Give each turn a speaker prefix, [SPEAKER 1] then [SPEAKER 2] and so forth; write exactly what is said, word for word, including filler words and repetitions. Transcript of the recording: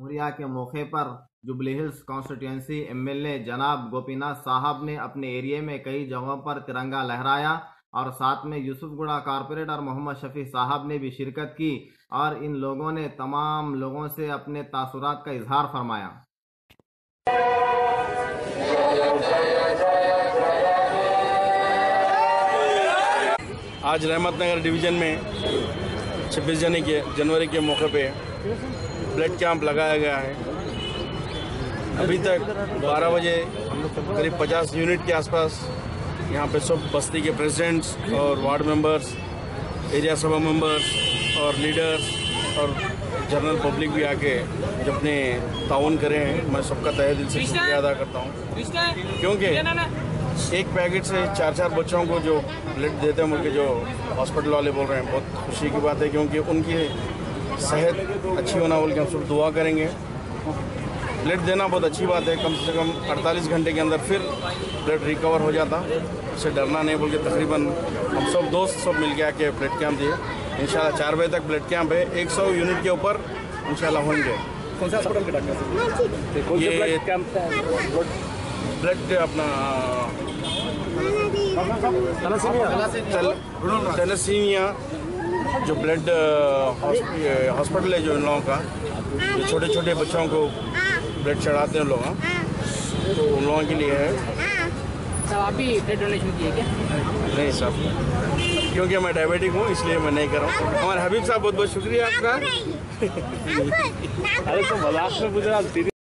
[SPEAKER 1] मुहर्रिया के मौके पर जुबली हिल्स कॉन्स्टिट्यूंसी एमएलए जनाब गोपी नाथ साहब ने अपने एरिया में कई जगहों पर तिरंगा लहराया और साथ में यूसुफगुड़ा कारपोरेटर मोहम्मद शफी साहब ने भी शिरकत की और इन लोगों ने तमाम लोगों से अपने तासुरात का इजहार फरमाया।
[SPEAKER 2] आज रहमतनगर डिवीज़न में छब्बीस जनवरी के जनवरी के मौके पे ब्लड कैंप लगाया गया है। अभी तक बारह बजे करीब पचास यूनिट के आसपास यहाँ पे सब बस्ती के प्रेसिडेंट्स और वार्ड मेंबर्स, एरिया सभा मेंबर्स और लीडर्स और जनरल पब्लिक भी आके जो अपने ताउन करे हैं, मैं सबका तहे दिल से शुक्रिया अदा करता हूँ। क्योंकि एक पैकेट से चार चार बच्चों को जो ब्लड देते हैं मुझे जो हॉस्पिटल वाले बोल रहे हैं, बहुत खुशी की बात है। क्योंकि उनकी सेहत अच्छी होना बोल के हम सब दुआ करेंगे। ब्लड देना बहुत अच्छी बात है, कम से कम अड़तालीस घंटे के अंदर फिर ब्लड रिकवर हो जाता, उससे डरना नहीं बोल के तकरीबन हम सब दोस्त सब मिल के आके ब्लड कैंप दिए। इंशाल्लाह चार बजे तक ब्लड कैंप है, एक सौ यूनिट के ऊपर इंशाल्लाह होंगे।
[SPEAKER 3] कौन सा हॉस्पिटल के डॉक्टर? ये ब्लड कैंप
[SPEAKER 2] ब्लड अपना थैलेसीमिया जो ब्लड हॉस्पिटल है जो इन लोगों का, जो छोटे छोटे बच्चों को ब्लड चढ़ाते हैं लोग, तो उन लोगों के लिए है।
[SPEAKER 4] साहब आप भी ब्लड डोनेशन किए क्या?
[SPEAKER 2] नहीं साहब, क्योंकि मैं डायबिटिक हूँ इसलिए मैं नहीं कर रहा हूँ। हमारे हबीब साहब बहुत बहुत शुक्रिया आपका।
[SPEAKER 3] अरे तो मजाक में पूछ रहा